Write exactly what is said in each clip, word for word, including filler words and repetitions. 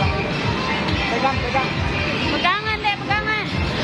Pegang, pegang. Pegangan deh, pegangan.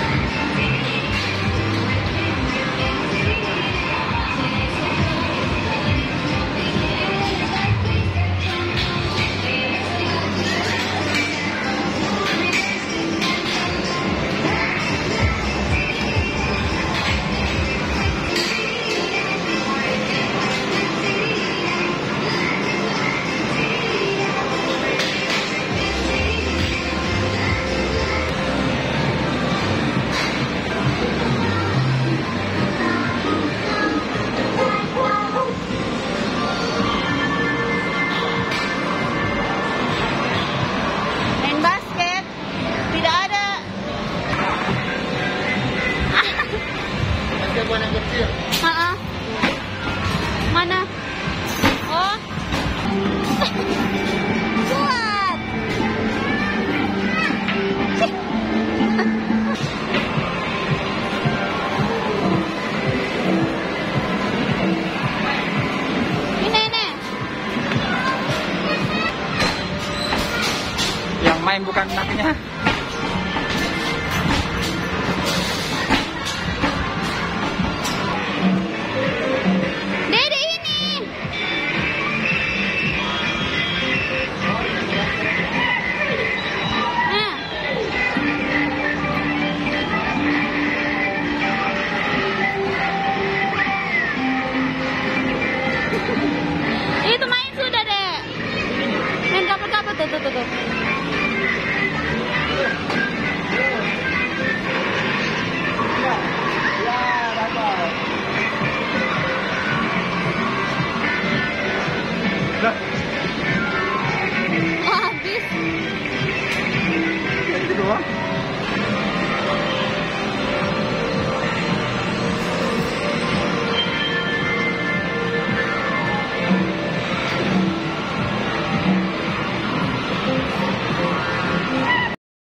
Main basket. Tidak ada. Basket buat yang kecil. Ha-ha. Mana? Oh. Kuat. Ini, ini. Yang main bukan anaknya. Dede ini. Nah. Itu main sudah, Dek. Main kapal-kapal tuh, tuh, tuh, tuh. Ya, dapat. Oh, habis. Yang kedua.